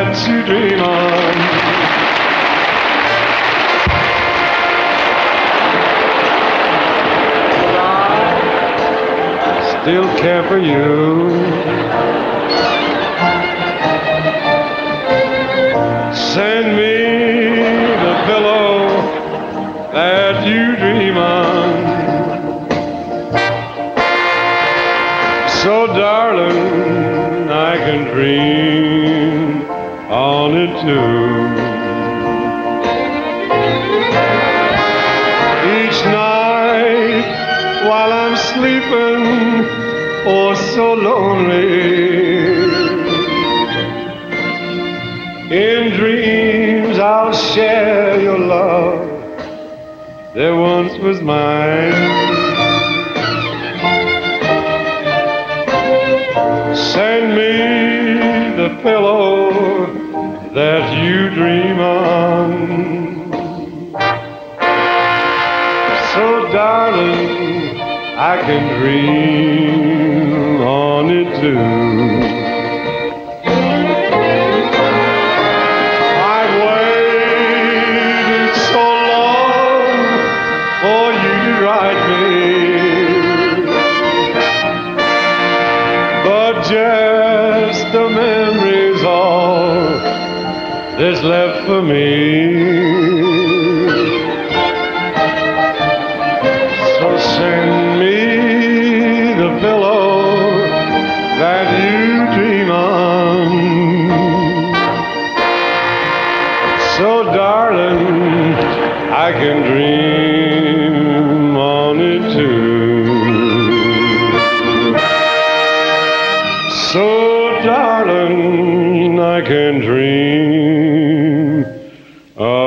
that you dream on. Still care for you. Send me the pillow that you dream on. So darling, I can dream on it too. Each night while I'm sleeping, oh so lonely, in dreams I'll share your love that once was mine. Send me the pillow that you dream on. So darling, I can dream on it too. I've waited so long for you to write me, but just the memory's all that's left for me. So send me the pillow that you dream on. So darling, I can dream on it too. So darling, I can dream